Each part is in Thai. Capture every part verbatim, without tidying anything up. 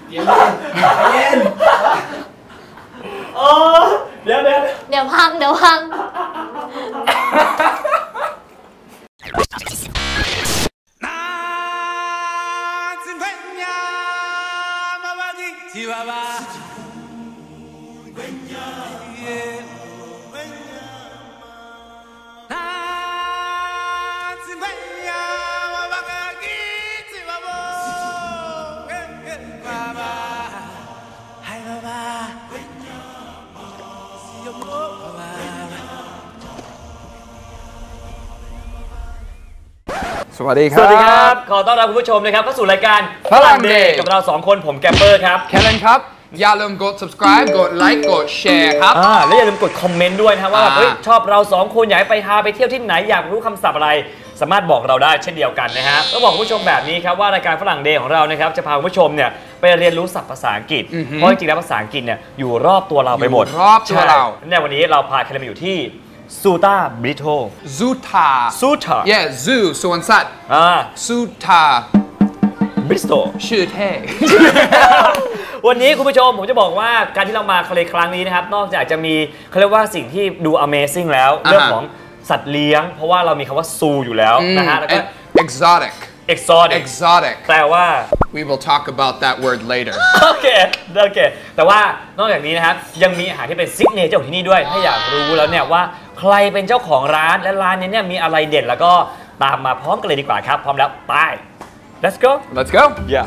เย็นเย็นโอ้เดี๋ยวเดี๋ยวเดี๋ยวพังเดี๋ยวพังสวัสดีครับสวัสดีครับขอต้อนรับคุณผู้ชมนะครับเข้าสู่รายการฝรั่งเดย์กับเราสองคนผมแกปเปอร์ครับแคลนครับอย่าลืมกด subscribe กดไลค์กดแชร์ครับอ่าและอย่าลืมกดคอมเมนต์ด้วยนะครับว่าเฮ้ยชอบเราสองคนอยากไปพาไปเที่ยวที่ไหนอยากรู้คำศัพท์อะไรสามารถบอกเราได้เช่นเดียวกันนะฮะต้องบอกคุณผู้ชมแบบนี้ครับว่ารายการฝรั่งเดย์ของเรานะครับจะพาคุณผู้ชมเนี่ยไปเรียนรู้ศัพท์ภาษาอังกฤษเพราะจริงๆแล้วภาษาอังกฤษเนี่ยอยู่รอบตัวเราไปหมดรอบตัวเราในวันนี้เราพาแคลนมาอยู่ที่ซูตาบริโตซูตาซูตา yeah zoo สวนสัตว์อ่าซูตาบริโตชื่อเท่วันนี้คุณผู้ชมผมจะบอกว่าการที่เรามาทะเลครั้งนี้นะครับนอกจากจะมีเขาเรียกว่าสิ่งที่ดู Amazing แล้วเรื่องของสัตว์เลี้ยงเพราะว่าเรามีคำว่าซูอยู่แล้วนะฮะแล้วก็ exotic exotic exotic แปลว่า we will talk about that word later โอเคโอเคแต่ว่านอกจากนี้นะครับยังมีอาหารที่เป็นซิกเนเจอร์ของที่นี่ด้วยถ้าอยากรู้แล้วเนี่ยว่าใครเป็นเจ้าของร้านและร้านนี้เนี่ยมีอะไรเด่นแล้วก็ตามมาพร้อมกันเลยดีกว่าครับพร้อมแล้วไป let's go let's go yeah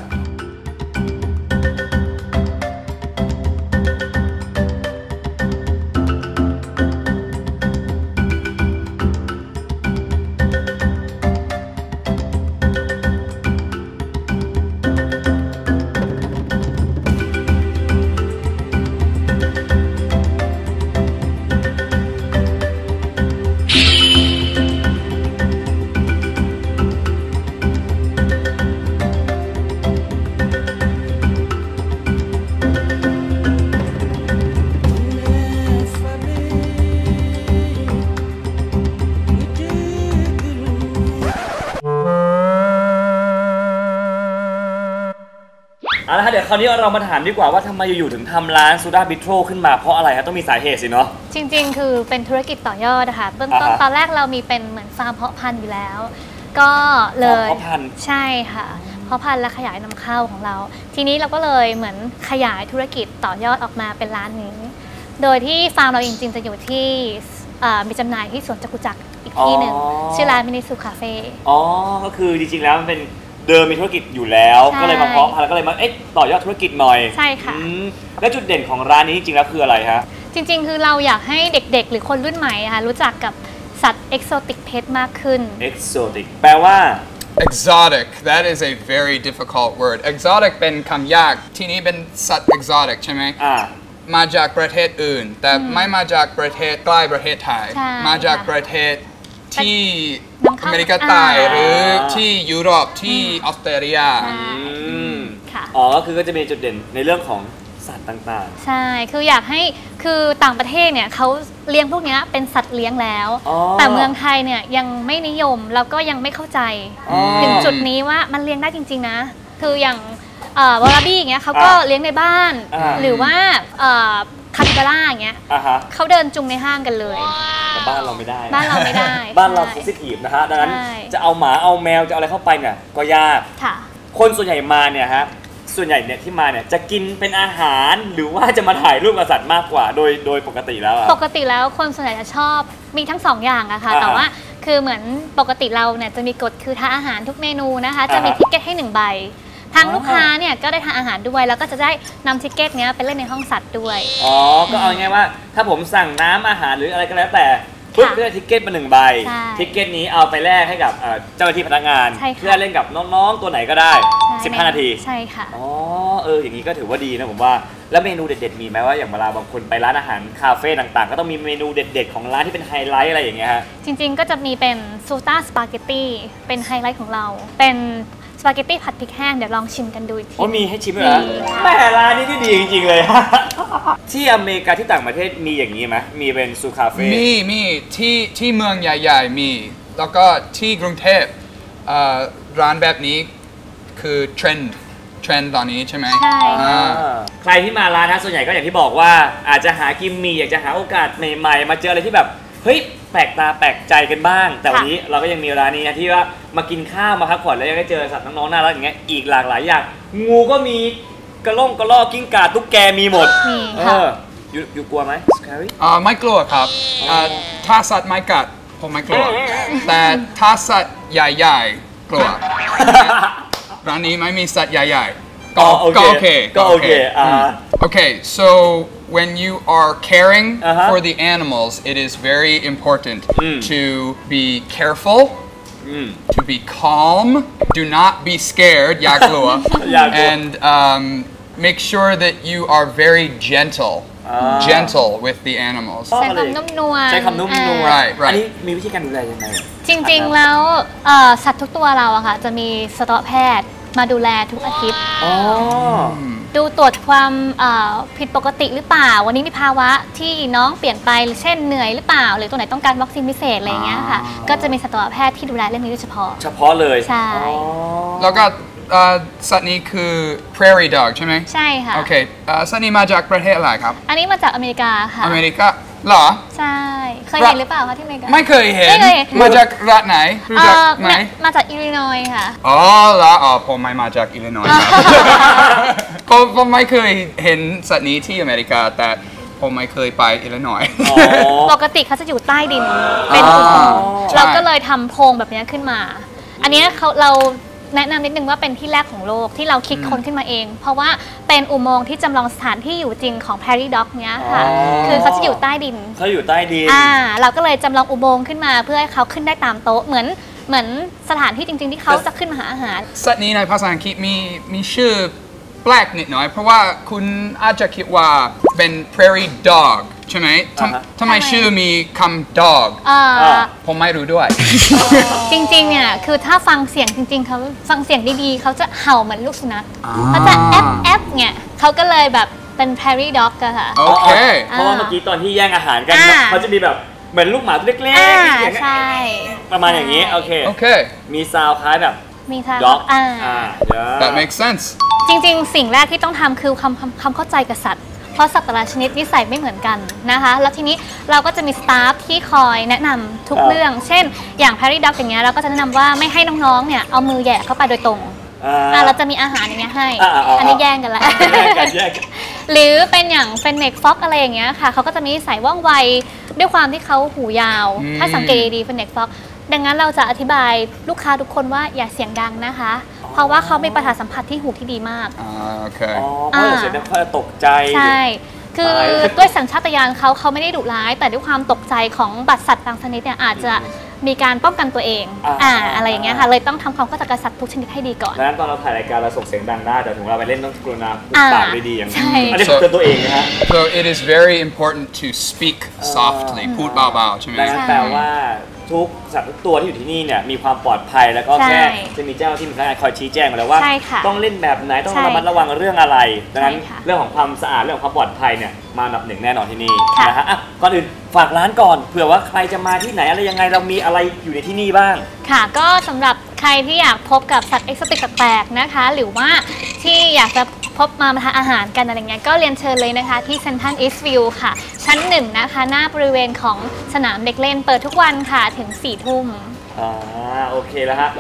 เอาละเดี๋ยวคราวนี้เรามาถามดีกว่าว่าทำไมอยู่ๆถึงทำร้านซูดาบิโตรขึ้นมาเพราะอะไรครับต้องมีสาเหตุสิเนาะจริงๆคือเป็นธุรกิจต่อยอดนะคะเบื้องต้นตอนแรกเรามีเป็นเหมือนฟาร์มเพาะพันธุ์อยู่แล้วก็เลยเพาะพันธุ์ใช่ค่ะเพาะพันธุ์และขยายนำเข้าของเราทีนี้เราก็เลยเหมือนขยายธุรกิจต่อยอดออกมาเป็นร้านนี้โดยที่ฟาร์มเราจริงๆจะอยู่ที่มีจำหน่ายที่สวนจักรุจักรอีกที่หนึ่งชื่อร้านมินิซูคาเฟ่อ๋อก็คือจริงๆแล้วมันเป็นเดิมมีธุรกิจอยู่แล้วก็เลยมาเพาะพันธุ์แล้วก็เลยมาเอ๊ะต่อยอดธุรกิจหน่อยใช่ค่ะและจุดเด่นของร้านนี้จริงๆแล้วคืออะไรฮะจริงๆคือเราอยากให้เด็กๆหรือคนรุ่นใหม่ค่ะรู้จักกับสัตว์เอกโซติกเพทมากขึ้น exotic แปลว่า exotic that is a very difficult word exotic เป็นคำยากที่นี้เป็นสัตว์ exotic ใช่ไหมอ่ามาจากประเทศอื่นแต่ไม่มาจากประเทศใกล้ประเทศไทยมาจากประเทศที่อเมริกาใต้หรือที่ยุโรปที่ออสเตรเลียอ๋อก็คือก็จะมีจุดเด่นในเรื่องของสัตว์ต่างๆใช่คืออยากให้คือต่างประเทศเนี่ยเขาเลี้ยงพวกนี้เป็นสัตว์เลี้ยงแล้วแต่เมืองไทยเนี่ยยังไม่นิยมแล้วก็ยังไม่เข้าใจถึงจุดนี้ว่ามันเลี้ยงได้จริงๆนะคืออย่างวอลลาบี้อย่างเงี้ยเขาก็เลี้ยงในบ้านหรือว่าคาปิบาร่าอย่างเงี้ยเขาเดินจุงในห้างกันเลยแต่บ้านเราไม่ได้บ้านเราไม่ได้บ้านเราเซนซิทีฟนะฮะดังนั้นจะเอาหมาเอาแมวจะเอาอะไรเข้าไปเนี่ยก็ยากคนส่วนใหญ่มาเนี่ยฮะส่วนใหญ่เนี่ยที่มาเนี่ยจะกินเป็นอาหารหรือว่าจะมาถ่ายรูปกับสัตว์มากกว่าโดยโดยปกติแล้วปกติแล้วคนส่วนใหญ่จะชอบมีทั้งสองอย่างอะค่ะแต่ว่าคือเหมือนปกติเราเนี่ยจะมีกฎคือทานอาหารทุกเมนูนะคะจะมีทิกเก็ตให้หนึ่งใบทางลูกค้าเนี่ยก็ได้ทานอาหารด้วยแล้วก็จะได้นำทิกเก็ตเนี้ยไปเล่นในห้องสัตว์ด้วยอ๋อก็เอาง่ายว่าถ้าผมสั่งน้ำอาหารหรืออะไรก็แล้วแต่ปุ๊บก็ได้ทิกเก็ตมาหนึ่งใบทิกเก็ตนี้เอาไปแลกให้กับเจ้าหน้าที่พนักงานเพื่อเล่นกับน้องๆตัวไหนก็ได้สิบห้านาทีใช่ค่ะอ๋อเอออย่างนี้ก็ถือว่าดีนะผมว่าแล้วเมนูเด็ดๆมีไหมว่าอย่างเวลาบางคนไปร้านอาหารคาเฟ่ต่างๆก็ต้องมีเมนูเด็ดๆของร้านที่เป็นไฮไลท์อะไรอย่างเงี้ยฮะจริงๆก็จะมีเป็นซูต้าสปาเกตตี้เป็นไฮไลท์ของเราเป็นสปาเกตตี้ผัดพริกแห้งเดี๋ยวลองชิมกันดูอีกทีโอ้มีให้ชิมด้วยเหรอแม่ร้านนี้ที่ดีจริงๆเลยที่อเมริกาที่ต่างประเทศมีอย่างนี้ไหมมีเป็นซูคาเฟ่มีมีที่ที่เมืองใหญ่ๆมีแล้วก็ที่กรุงเทพร้านแบบนี้คือเทรนด์เทรนด์ตอนนี้ใช่ไหมใช่อ่าใครที่มาร้านนะส่วนใหญ่ก็อย่างที่บอกว่าอาจจะหากิมมี่อยากจะหาโอกาสใหม่ๆมาเจออะไรที่แบบเฮ้ยแปลกตาแปลกใจกันบ้าง แต่วันนี้เราก็ยังมีร้านนี้นะที่ว่ามากินข้าวมาพักผ่อนแล้วยังได้เจอสัตว์น้องๆน่ารักอย่างเงี้ยอีกหลากหลายอย่างงูก็มีกระล่งกระลอกกิ้งก่าตุ๊กแกมีหมดมีเอค่ะออยู่อยู่กลัวไหม scary อ่าไม่กลัวครับอ่าถ้าสัตว์ไม่กัดผมไม่กลัว แต่ถ้าสัตว์ใหญ่ๆกลัว ร้านนี้ไม่มีสัตว์ใหญ่ๆก็โอเคก็โอเคก็โอเคอ่า Okay, so when you are caring Uh-huh. for the animals, it is very important Mm. to be careful, อืม to be calm, do not be scared, อย่ากลัวอย่ากลัว and um, make sure that you are very gentle, อ่า gentle with the animals. ใช้คำนุ่มนวลใช้คำนุ่มนวลอ่า Right, right. อันนี้มีวิธีการดูแลยังไงจริงๆ แล้วเอ่อสัตว์ทุกตัวเราอะค่ะจะมีสัตวแพทย์มาดูแลทุกอาทิตย์อ๋อดูตรวจความเอ่อผิดปกติหรือเปล่า วันนี้มีภาวะที่น้องเปลี่ยนไปเช่นเหนื่อยหรือเปล่า หรือตัวไหนต้องการวัคซีนพิเศษอะไรอย่างเงี้ยค่ะอ๋อก็จะมีสัตวแพทย์ที่ดูแลเรื่องนี้โดยเฉพาะเฉพาะเลยใช่อ๋อแล้วก็เอ่อสัตว์นี้คือ prairie dog ใช่ไหมใช่ค่ะโอเคเอ่อสัตว์นี้มาจากประเทศอะไรครับอันนี้มาจากอเมริกาค่ะอเมริกาเหรอใช่ เคยเห็นหรือเปล่าคะที่อเมริกาไม่เคยเห็นไม่เคยเห็นมาจากรัฐไหนรู้เอ่จักอไหมเนี่ยมาจากอิลลินอยส์ค่ะอ๋อแล้วอ๋อผมไม่มาจากอิลลินอยส์ครับ ผมผมไม่เคยเห็นสัตว์นี้ที่อเมริกา แต่ผมไม่เคยไปอิลลินอยส์อ๋อปกติเขาจะอยู่ใต้ดิน เป็นอุโมงค์ใช่เราก็เลยทำโพรงแบบนี้ขึ้นมา อันเนี้ยเขาเราแนะนำนิดนึงว่าเป็นที่แรกของโลกที่เราคิดค้นขึ้นมาเอง เพราะว่าเป็นอุโมงค์ที่จำลองสถานที่อยู่จริงของ Prairie Dog เนี้ยค่ะอ๋อคือเขาจะอยู่ใต้ดินเขาอยู่ใต้ดินอ่า เราก็เลยจำลองอุโมงค์ขึ้นมาเพื่อให้เขาขึ้นได้ตามโต๊ะ เหมือนเหมือนสถานที่จริง ๆ ที่เขาจะขึ้นมาหาอาหารสัตว์นี้ในภาษาอังกฤษมีมีชื่อแปลกนิดหน่อย เพราะว่าคุณอาจจะคิดว่าเป็น prairie dog ใช่ไหมทำอ่าฮะทำไมชื่อมีคำ dog อ่าอ่าผมไม่รู้ด้วยจริงๆเนี่ยคือถ้าฟังเสียงจริง ๆเขาฟังเสียงดีๆเขาจะเห่าเหมือนลูกสุนัขอ่าเขาจะแอปแอปเนี่ยเขาก็เลยแบบเป็น Prairie Dog อะค่ะโอเคเพราะว่าเมื่อกี้ตอนที่แย่งอาหารกันอ่าเขาจะมีแบบเหมือนลูกหมาตัวเล็กอ่าๆที่เสียงใช่ประมาณอย่างนี้ โอเคโอเคมีซาวด์คล้ายแบบมีทางด็อกอ่าอ่า that makes sense จริงๆ สิ่งแรกที่ต้องทำคือความความความเข้าใจกับสัตว์ เพราะสัตว์แต่ละชนิดนิสัยไม่เหมือนกันนะคะ แล้วทีนี้เราก็จะมีสตาฟที่คอยแนะนำทุกครับเรื่อง เช่น อย่าง Prairie Dog อย่างเงี้ยเราก็จะแนะนำว่าไม่ให้น้องๆ เนี่ยเอามือแหย่เข้าไปโดยตรงอ่าอ่าเราจะมีอาหารอย่างเงี้ยให้อ่าอ่าอ่าอันนี้แย่งกันละแยกกันแยกกันหรือเป็นอย่างเฟนเน็กฟ็อกอะไรอย่างเงี้ยค่ะเขาก็จะมีนิสัยว่องไวด้วยความที่เขาหูยาวอืมถ้าสังเกตดีๆเฟนเน็กฟ็อกดังนั้นเราจะอธิบายลูกค้าทุกคนว่าอย่าเสียงดังนะคะ เพราะว่าเขามีประสาทสัมผัสที่หูที่ดีมากอ่าโอเคอ๋อเพราะเดี๋ยวเสียงดังเขาจะตกใจใช่ คือตายด้วยสัญชาตญาณเขาเขาไม่ได้ดุร้าย แต่ด้วยความตกใจของบัตรสัตว์บางชนิดเนี่ยอาจจะมีการป้องกันตัวเองอ่าอ่าอะไรอย่างเงี้ยค่ะเลยต้องทำความเข้าใจกับสัตว์ทุกชนิดให้ดีก่อนดังนั้นตอนเราถ่ายรายการเราส่งเสียงดังได้แต่ถึงเราไปเล่นต้องกรุณาพูดอ่าปากดีๆอย่างใช่อันนี้ผมเตือนตัวเองนะฮะ so it is very important to speak softly พูดเบาๆใช่ไหมดังนั้นแปลว่าทุกสัตว์ทุกตัวที่อยู่ที่นี่เนี่ยมีความปลอดภัยแล้วก็ใช่แค่จะมีเจ้าที่มีพนักงานคอยชี้แจงมาแล้วว่าใช่ค่ะต้องเล่นแบบไหนต้องใช่ระมัดระวังเรื่องอะไรดังนั้นใช่ค่ะเรื่องของความสะอาดเรื่องของความปลอดภัยเนี่ยมาอันดับหนึ่งแน่นอนที่นี่ค่ะนะฮะอ่ะก่อนอื่นฝากร้านก่อนเผื่อว่าใครจะมาที่ไหนอะไรยังไงเรามีอะไรอยู่ในที่นี่บ้างค่ะก็สำหรับใครที่อยากพบกับสัตว์เอ็กโซติกแปลกๆนะคะ หรือว่าที่อยากจะพบมาทานอาหารกันอะไรเงี้ยก็เรียนเชิญเลยนะคะที่เซ็นทรัลอีสต์วิวค่ะ ชั้นหนึ่งนะคะ หน้าบริเวณของสนามเด็กเล่นเปิดทุกวันค่ะถึงสี่ทุ่มอ่าโอเคแล้วฮะ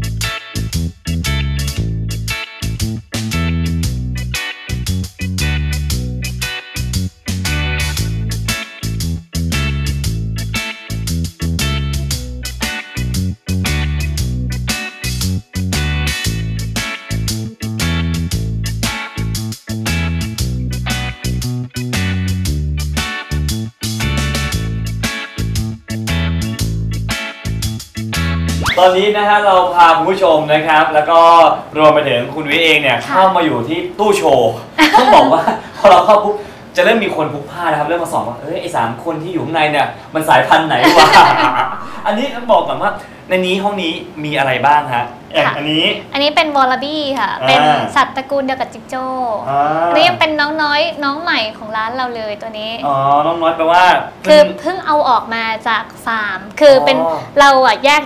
ตอนนี้นะฮะเราพาคุณผู้ชมนะครับ แล้วก็รวมไปถึงคุณวิเองเนี่ยเข้ามาอยู่ที่ตู้โชว์ ต้องบอกว่าพอเราเข้าปุ๊บจะเริ่มมีคนพลุกพล่านนะครับเริ่มมาสอนว่าเอ้ยไอ้สามคนที่อยู่ข้างในเนี่ยมันสายพันธุ์ไหนวะ อันนี้ต้องบอกก่อนว่าในนี้ห้องนี้มีอะไรบ้างฮะอย่างอันนี้อันนี้เป็นวอลลาบี้ค่ะอ่าเป็นสัตว์ตระกูลเดียวกับจิงโจ้อ่าอันนี้ยังเป็นน้องน้อยน้องใหม่ของร้านเราเลยตัวนี้อ๋อน้องน้อยแปลว่าคือเพิ่งเพิ่งเอาออกมาจากฟาร์ม คือเป็นอ๋อเราอะแยกจาก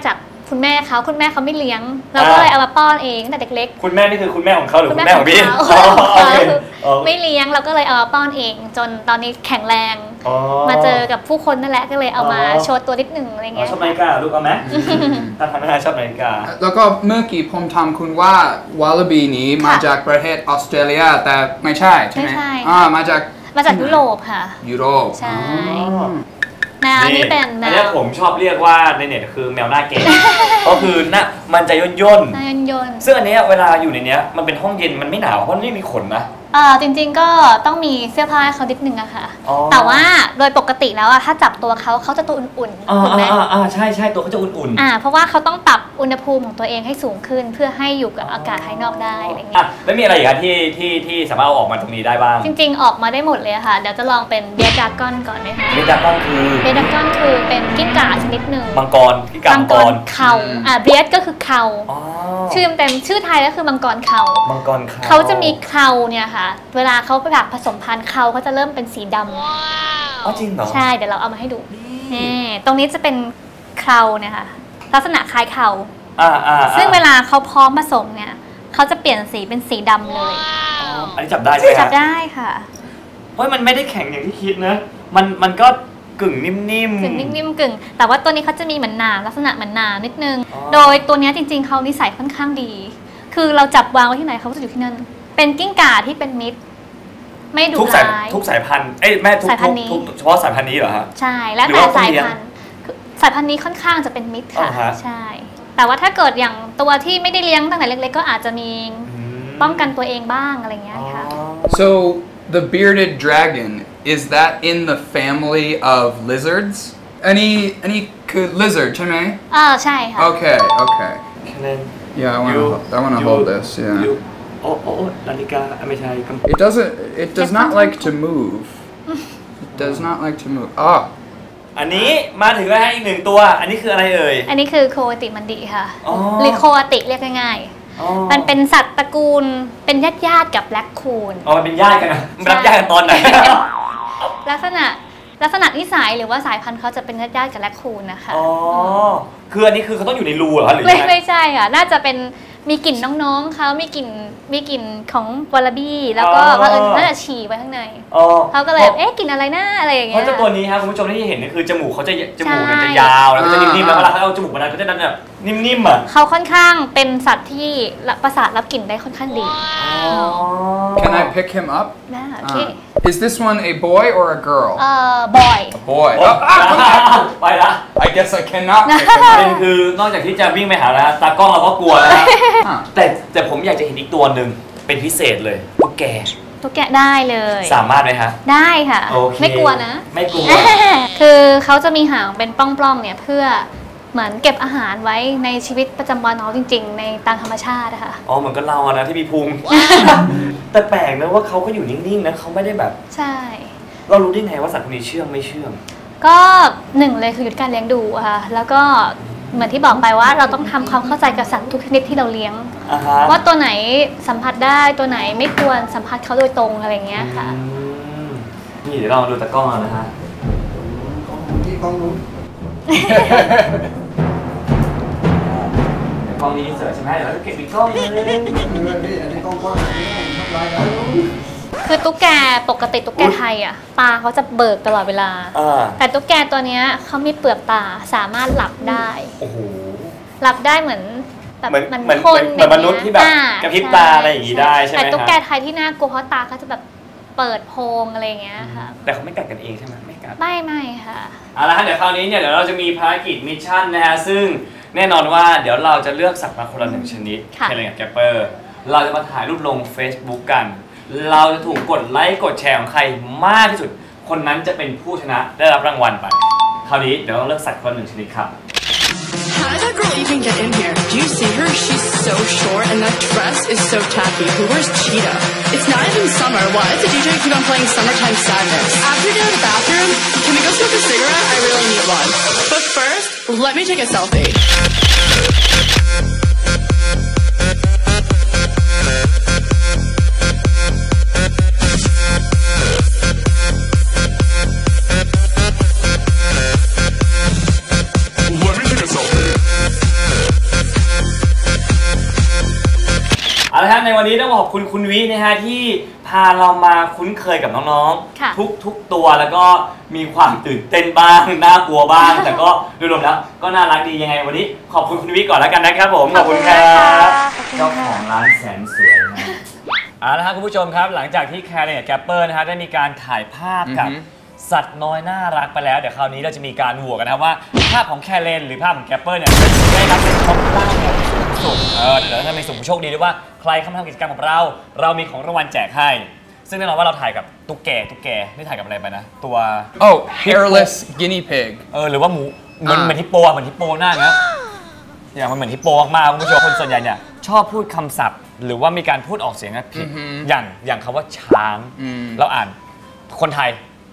คุณแม่เขาคุณแม่เขาไม่เลี้ยงเราก็เลยเอามาป้อนเองตั้งแต่เด็กๆคุณแม่นี่คือคุณแม่ของเขาหรือคุณแม่ของพี่ไม่เลี้ยงเราก็เลยเอามาป้อนเองจนตอนนี้แข็งแรงมาเจอกับผู้คนนั่นแหละก็เลยเอามาโชว์ตัวนิดหนึ่งอะไรเงี้ยชอบนาฬิกาลูกเอาไหมถ้าทำไม่ได้ชอบนาฬิกาแล้วก็เมื่อกี้ผมทำคุณว่าวาลาบีนี้มาจากประเทศออสเตรเลียแต่ไม่ใช่ใช่ไหมอ่ามาจากมาจากยุโรปค่ะยุโรปใช่แนวนี้เป็นแนวอันนี้ผมชอบเรียกว่าในเน็ตคือแมวหน้าเก๋ก็คือหน้ามันจะย่นย่นย่นย่นซึ่งอันนี้เวลาอยู่ในนี้มันเป็นห้องเย็นมันไม่หนาวเพราะไม่มีขนนะเออจริงๆก็ต้องมีเสื้อผ้าให้เขานิดนึงอะค่ะแต่ว่าโดยปกติแล้วอะถ้าจับตัวเขาเขาจะตัวอุ่นๆถูกไหมอ่าใช่ใช่ตัวเขาจะอุ่นๆอ่าเพราะว่าเขาต้องปรับอุณหภูมิของตัวเองให้สูงขึ้นเพื่อให้อยู่กับอากาศภายนอกได้อะไรเงี้ยแล้วมีอะไรอีกที่ที่ที่สามารถเอาออกมาตรงนี้ได้บ้างจริงๆออกมาได้หมดเลยค่ะเดี๋ยวจะลองเป็นเบียร์ดากอนก่อนไหมคะเบียร์ดากอนคือเบียร์ดากอนคือเป็นกิ้งก่าชนิดหนึ่งมังกรกิ้งก่ามังกรเขาอ่าเบียร์ก็คือเขาชื่อเต็มชื่อไทยก็คือมังกรเขามังกรเขาเขาจะมีเขาเนี่ยค่ะเวลาเขาไปแบบผสมพันธุ์เขาเขาจะเริ่มเป็นสีดำอ๋อจริงเหรอใช่เดี๋ยวเราเอามาให้ดูนี่ตรงนี้จะเป็นเขาเนี่ยค่ะลักษณะคล้ายเขาอ่าอ่าซึ่งเวลาเขาพร้อมผสมเนี่ยเขาจะเปลี่ยนสีเป็นสีดำเลยอันนี้จับได้ใช่ไหมจับได้ค่ะเพราะมันไม่ได้แข็งอย่างที่คิดนะมันมันก็กึ่งนิ่มๆกึ่งนิ่มๆกึ่งแต่ว่าตัวนี้เขาจะมีเหมือนหนามลักษณะเหมือนหนามนิดนึงโดยตัวนี้จริงๆเขานิสัยค่อนข้างดีคือเราจับวางไว้ที่ไหนเขาจะอยู่ที่นั่นเป็นกิ้งก่าที่เป็นมิตรไม่ดุร้ายทุกสายพันธุ์เอ้ยแม่ทุกทุกเฉพาะสายพันธุ์นี้เหรอฮะใช่แล้วแต่สายพันธุ์สายพันธุ์นี้ค่อนข้างจะเป็นมิตรค่ะใช่แต่ว่าถ้าเกิดอย่างตัวที่ไม่ได้เลี้ยงตั้งแต่เล็กๆก็อาจจะมีป้องกันตัวเองบ้างอะไรเงี้ยค่ะ so the bearded dragon is that in the family of lizards อันนี้อันนี้คือ lizard ใช่ไหมอ่าใช่ค่ะ okay okay yeah I wanna I wanna hold this yeah โอ้โอ้นาฬิกาไม่ใช่ It doesn't it does not like to move It does not like to move อ๋ออันนี้มาถึงแล้วอีกหนึ่งตัวอันนี้คืออะไรเอ่ยอันนี้คือโคอาติมันดิค่ะหรือโคอาติเรียกง่ายๆมันเป็นสัตว์ตระกูลเป็นญาติญาติกับแบล็คคูนอ๋อมันเป็นญาติกันนะมันรับญาติกันตอนไหนลักษณะลักษณะนิสัยหรือว่าสายพันธุ์เขาจะเป็นญาติญาติกับแบล็คคูนนะคะอ๋อคืออันนี้คือเขาต้องอยู่ในรูเหรอหรือไม่ไม่ใช่ค่ะน่าจะเป็นมีกลิ่นน้องๆเขามีกลิ่นมีกลิ่นของวอลลาบี้แล้วก็ว่าเออน่าจะฉี่ไว้ข้างในเขาก็เลยเอ๊ะกลิ่นอะไรนะอะไรอย่างเงี้ยเพราะเจ้าตัวนี้ครับคุณผู้ชมที่เห็นนี่คือจมูกเขาจะจมูกเนี่ยจะยาวแล้วก็จะนิ่มๆแล้วเวลาเขาเอาจมูกมาดันเขาจะดันแบบนิ่มๆอ่ะเขาค่อนข้างเป็นสัตว์ที่ประสาทรับกลิ่นได้ค่อนข้างดี Can I pick him up? Yeah. Is this one a boy or a girl? Uh, boy. A boy. ไปละ I guess I cannot. เป็นคือนอกจากที่จะวิ่งไปหาแล้วตากล้องเราก็กลัวแล้วแต่แต่ผมอยากจะเห็นอีกตัวหนึ่งเป็นพิเศษเลยตุ๊กแกตุ๊กแกได้เลยสามารถไหมคะได้ค่ะไม่กลัวนะไม่กลัวคือเขาจะมีหางเป็นปล้องๆเนี่ยเพื่อเหมือนเก็บอาหารไว้ในชีวิตประจำวันเขาจริงๆในตามธรรมชาตินะคะอ๋อเหมือนกับเราอะนะที่มีพุงแต่แปลกนะว่าเขาก็อยู่นิ่งๆนะเขาไม่ได้แบบใช่เรารู้ได้ไงว่าสัตว์พวกนี้เชื่องไม่เชื่องก็หนึ่งเลยคือหยุดการเลี้ยงดูค่ะแล้วก็เหมือนที่บอกไปว่าเราต้องทำความเข้าใจกับสัตว์ทุกชนิดที่เราเลี้ยง uh-huh. ว่าตัวไหนสัมผัสได้ตัวไหนไม่ควรสัมผัสเขาโดยตรงอะไรเงี้ยค่ะนี่เดี๋ยวเราดูตะกล้องนะฮะที่กล้องนู้นกล้องนี้เสิร์ชใช่ไหมเดี๋ยวเราเก็บอีกกล้องนึงอันนี้กล้องกว้างคือตุ๊กแกปกติตุ๊กแกไทยอ่ะตาเขาจะเบิกตลอดเวลาแต่ตุ๊กแกตัวนี้เขามีเปลือกตาสามารถหลับได้โอ้โหหลับได้เหมือนแบบเหมือนคนเหมือนมนุษย์ที่แบบกระพริบตาอะไรอย่างนี้ได้ใช่ไหมแต่ตุ๊กแกไทยที่น่ากลัวเพราะตาเขาจะแบบเปิดโพงอะไรเงี้ยค่ะแต่เขาไม่กัดกันเองใช่ไหมไม่กัดไม่ไม่ค่ะเอาละเดี๋ยวคราวนี้เนี่ยเดี๋ยวเราจะมีภารกิจมิชชั่นนะฮะซึ่งแน่นอนว่าเดี๋ยวเราจะเลือกสัตว์มาคนละหนึ่งชนิดเช่นกับแกปเปอร์เราจะมาถ่ายรูปลง Facebook กันเราจะถูกกดไลค์กดแชร์ของใครมากที่สุดคนนั้นจะเป็นผู้ชนะได้รับรางวัลไปคราวนี้เดี๋ยวต้องเลือกสัตว์คนหนึ่งชนิดครับ How did that girl even get in here? Do you see her? She's so short and that dress is so tacky. Who wears cheetah? It's not even summer. Why does the D J keep on playing Summertime Sadness? After you're in the bathroom, can we go smoke a cigarette? I really need one. But first, let me take a selfie. อบคุณคุณวินะฮะที่พาเรามาคุ้นเคยกับน้องๆทุกทุกตัวแล้วก็มีความตื่นเต้นบ้างน่ากลัวบ้าง แต่ก็โดยรวมแล้วก็น่ารักดียังไงวันนี้ขอบคุณคุณวิก่อนแล้วกันนะครับผมขอบคุณครับเจ้าของร้านแสนสวยนะเอาละครับคุณผู้ชมครับหลังจากที่แคร์กับแกปเปอร์นะฮะได้มีการถ่ายภาพกับสัตว์น้อยน่ารักไปแล้วเดี๋ยวคราวนี้เราจะมีการโหวตกันนะครับว่าภาพของแคร์เลนหรือภาพของแกปเปอร์เนี่ยได้รับเป็นท็อปล่างเนี่ยสูงเออเดี๋ยวจะมีสุ่มโชคดีด้วยว่าใครเข้ามาทำกิจกรรมของเราเรามีของรางวัลแจกให้ซึ่งแน่นอนว่าเราถ่ายกับตุ๊กแกตุ๊กแกนี่ถ่ายกับอะไรไปนะตัว oh hairless guinea pig เออหรือว่าหมูเหมือนเหมือนฮิปโปเหมือนฮิปโปหน้าเนี้ยอย่างมันเหมือนฮิปโปมากๆคุณผู้ชมคนส่วนใหญ่เนี่ยชอบพูดคำศัพท์หรือว่ามีการพูดออกเสียงผิดอย่างอย่างคำว่าช้างเราอ่านคนไทย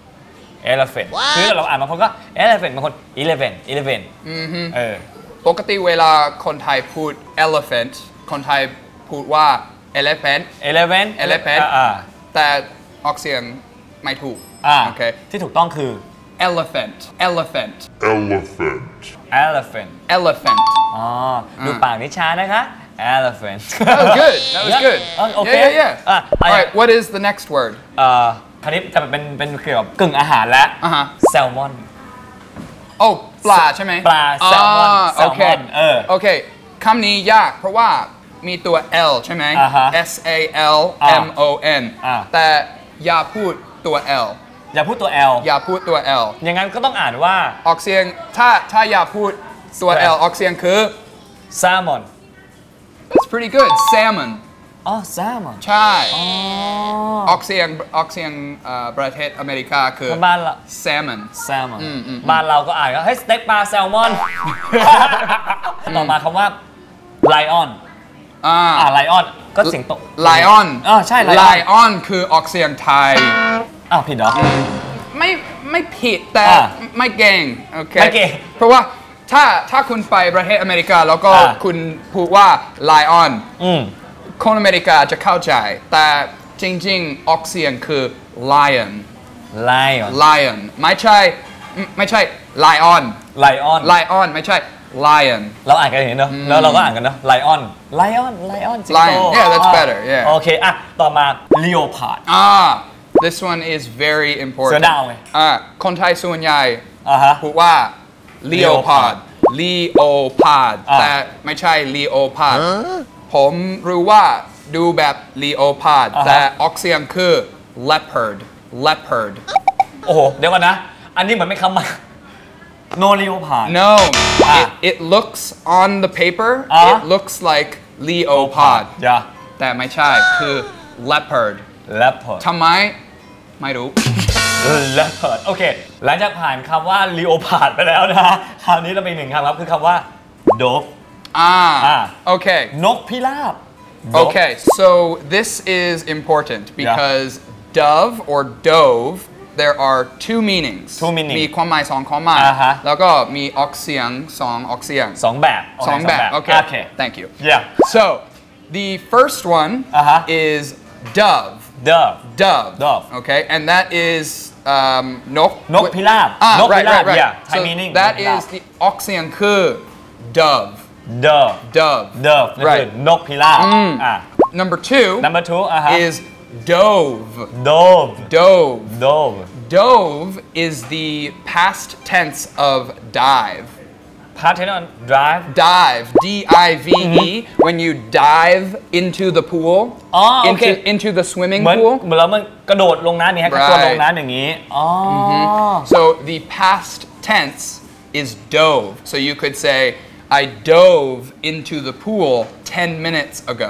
elephant คือเราอ่านบางคนก็ elephant บางคน eleven eleven เออปกติเวลาคนไทยพูด elephant คนไทยพูดว่า elephant eleven elephant แต่ออกเสียงไม่ถูกโอเคที่ถูกต้องคือ elephant elephant elephant elephant elephant อ๋อดูปากนิชานะคะ elephant that was good that was good okay yeah yeah yeah all right what is the next word เอ่อคราวนี้จะเป็นเป็นเกี่ยวกับกึ่งอาหารแล้วแซลมอนโอ้ปลาใช่ไหมปลาแซลมอนแซลมอนเออโอเคคำนี้ยากเพราะว่ามีตัว L ใช่ไหม S A L M O N แต่อย่าพูดตัว L อย่าพูดตัว L อย่าพูดตัว L อย่างนั้นก็ต้องอ่านว่าออกเสียงถ้าถ้าอย่าพูดตัว L ออกเสียงคือ salmon that's pretty good salmon อ๋อ salmon ใช่ออกเสียงออกเสียงประเทศอเมริกาคือบ้านเรา salmon salmon บ้านเราก็อ่านว่าเฮ้ยสเต็กปลาแซลมอนต่อมาคำว่า lion อ่า lion ก็สิงโต lion อ๋อใช่ lion คือออกเสียงไทยอ้าวผิดเหรอไม่ไม่ผิดแต่ไม่เก่งโอเคไม่เก่งเพราะว่าถ้าถ้าคุณไปประเทศอเมริกาแล้วก็คุณพูดว่า lion คนอเมริกาจะเข้าใจแต่จริงๆออกเสียงคือ lion lion lion ไม่ใช่ไม่ใช่ lion lion lion ไม่ใช่ lion เราอ่านกันอย่างนี้เนอะแล้วเราก็อ่านกันเนอะ lion lion lion lion yeah that's better yeah โอเคอ่ะต่อมา leopard อ่าthis one is very important เสือดาวไงอ่าคนไทยส่วนใหญ่พูดว่า leopard leopard แต่ไม่ใช่ leopard ผมรู้ว่าดูแบบ leopard แต่ออกเสียงคือ leopard leopard โอ้โหเดี๋ยวก่อนนะอันนี้เหมือนไม่คำมา no leopard no it, it looks on the paper it looks like leopard แต่ไม่ใช่คือ leopard leopard ทำไมไม่รู้ leopard โอเคหลังจากผ่านคำว่า leopard ไปแล้วนะคราวนี้เราไปหนึ่งคำครับคือคำว่า dove อ่า okay นกพิราบ okay so this is important because dove or dove there are two meanings two meanings มีความหมายสองความหมายแล้วก็มีออกเสียงสองออกเสียงสองแบบสองแบบ okay okay thank you yeah so the first one is dove dove dove dove okay and that is um นกนกพิราบนกพิราบ yeah Thai meaning that is the ออกเสียงคือ dove dove dove dove นั่นคือนกพิราบ number two number two is dove dove dove dove dove is the past tense of dive past tense on drive dive D I V E when you dive into the pool into into the swimming pool เหมือนเรามันกระโดดลงน้ำอย่างนี้กระโดดลงน้ำอย่างนี้อ๋อ so the past tense is dove so you could say I dove into the pool ten minutes ago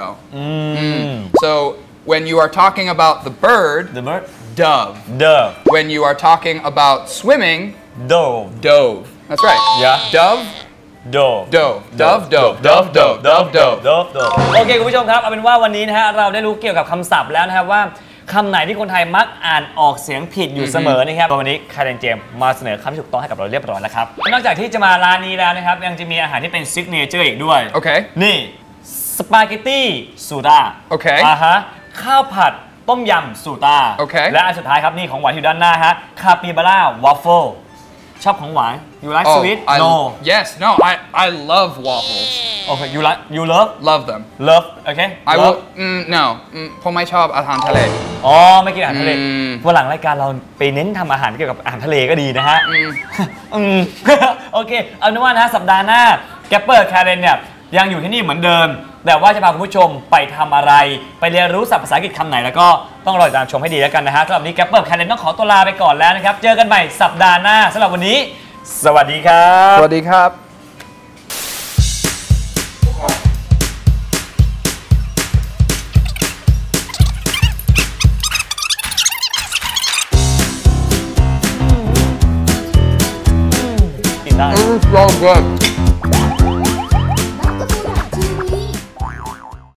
so when you are talking about the bird, the bird, dove. Dove. When you are talking about swimming, dove. Dove. That's right. Yeah. Dove. Dove. Dove. Dove. Dove. Dove. Dove. Dove. Dove. Dove. Dove. โอเคคุณผู้ชมครับเอาเป็นว่าวันนี้นะฮะเราได้รู้เกี่ยวกับคำศัพท์แล้วนะครับว่าคำไหนที่คนไทยมักอ่านออกเสียงผิดอยู่เสมอนะครับวันนี้คาร์เรนเจมมาเสนอคำที่ถูกต้องให้กับเราเรียบร้อยแล้วครับนอกจากที่จะมาร้านนี้แล้วนะครับยังจะมีอาหารที่เป็นซิกเนเจอร์อีกด้วยโอเคนี่สปาเกตตี้สูตาโอเคอ่าฮะข้าวผัดต้มยำสูตาโอเคและอันสุดท้ายครับนี่ของหวานอยู่ด้านหน้าฮะคาปิบาร่าวอฟเฟิลชอบของหวาน you like Oh, sweet I, no yes, no, I, I love waffles. okay you like you love Love them. love okay I love will, mm, no, mm, ผมไม่ชอบอาหารทะเลอ๋อไม่กินอาหารทะเลอืมวันหลังรายการเราไปเน้นทำอาหารเกี่ยวกับอาหารทะเลก็ดีนะฮะอืมอืม โอเคเอาเป็นว่านะสัปดาห์หน้าแกปเปอร์แคเรนเนี่ยยังอยู่ที่นี่เหมือนเดิม แต่ว่าจะพาคุณผู้ชมไปทำอะไร ไปเรียนรู้ศัพท์ภาษาอังกฤษคำไหนแล้วก็ต้องรอติดตามชมให้ดีแล้วกันนะฮะสำหรับวันนี้แกปเปอร์แคเรนต้องขอตัวลาไปก่อนแล้วนะครับเจอกันใหม่สัปดาห์หน้าสำหรับวันนี้ สวัสดีครับสวัสดีครับกินได้ This is so good.